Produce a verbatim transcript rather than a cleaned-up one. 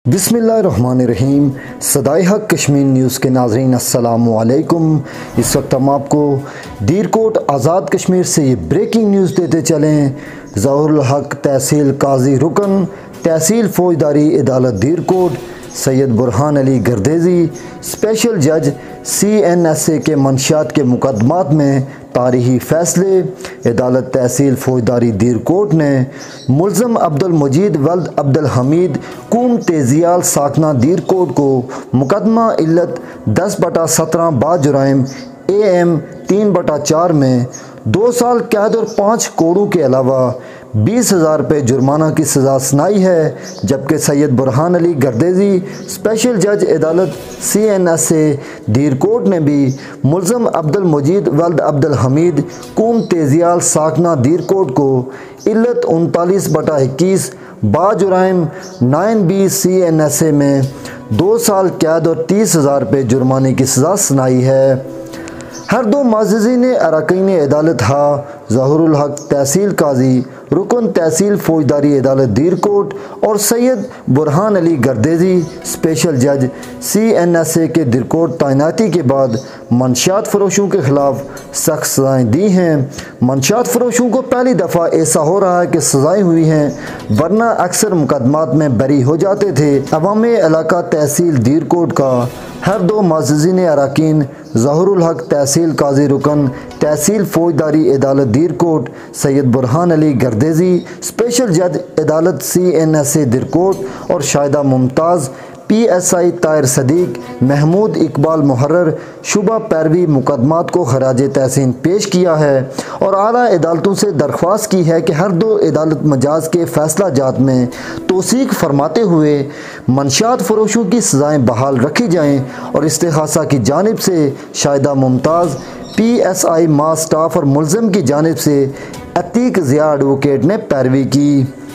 بسم اللہ الرحمن الرحیم۔ صدائے حق کشمیر نیوز کے ناظرین السلام علیکم۔ اس وقت ہم آپ کو دیر کوٹ آزاد کشمیر سے یہ بریکنگ نیوز دیتے چلیں۔ ظہور الحق تحصیل قاضی رکن تحصیل فوجداری عدالت دیر کوٹ سید برہان علی گردیزی اسپیشل جج سی این ایس اے کے منشیات کے مقدمات میں تاریخی فیصلے۔ عدالت تحصیل فوجداری دیر کوٹ نے ملزم عبد المجید ولد عبد الحمید کوم تیزیال ساکنہ دیر کوٹ کو مقدمہ علت دس بٹا سترہ با جرائم اے ایم تین بٹا چار میں دو سال قید اور پانچ کوڑوں کے علاوہ بیس ہزار روپے جرمانہ کی سزا سنائی ہے، جبکہ سید برہان علی گردیزی اسپیشل جج عدالت سی این ایس اے دیر کوٹ نے بھی ملزم عبد المجید ولد عبد الحمید کوم تیزیال ساکنہ دیر کوٹ کو علت انتالیس بٹا اکیس با جرائم nine B C N S A میں دو سال قید اور تیس ہزار روپے جرمانے کی سزا سنائی ہے۔ ہر دو معززین اراکین عدالت ہا ظہور الحق تحصیل قاضی رکن تحصیل فوجداری عدالت دیر کوٹ اور سید برہان علی گردیزی اسپیشل جج سی این ایس اے کے دیر کوٹ تعیناتی کے بعد منشیات فروشوں کے خلاف سخت سزائیں دی ہیں۔ منشیات فروشوں کو پہلی دفعہ ایسا ہو رہا ہے کہ سزائیں ہوئی ہیں، ورنہ اکثر مقدمات میں بری ہو جاتے تھے۔ عوام علاقہ تحصیل دیر کوٹ کا ہر دو معززین اراکین ظہور الحق تحصیل قاضی رکن تحصیل فوجداری عدالت دیر کوٹ سید برہان علی گردیزی اسپیشل جج عدالت سی این ایس اے دیر کوٹ اور Shahida Mumtaz P S I Tahir Siddique Mahmood Iqbal محرر شبہ پیروی مقدمات کو خراج تحسین پیش کیا ہے اور اعلیٰ عدالتوں سے درخواست کی ہے کہ ہر دو عدالت مجاز کے فیصلہ جات میں توثیق فرماتے ہوئے منشیات فروشوں کی سزائیں بحال رکھی جائیں اور استغاثہ کی جانب سے Shahida Mumtaz P S I ماس سٹاف اور ملزم کی جانب سے عتیق ضیاء ایڈوکیٹ نے پیروی کی۔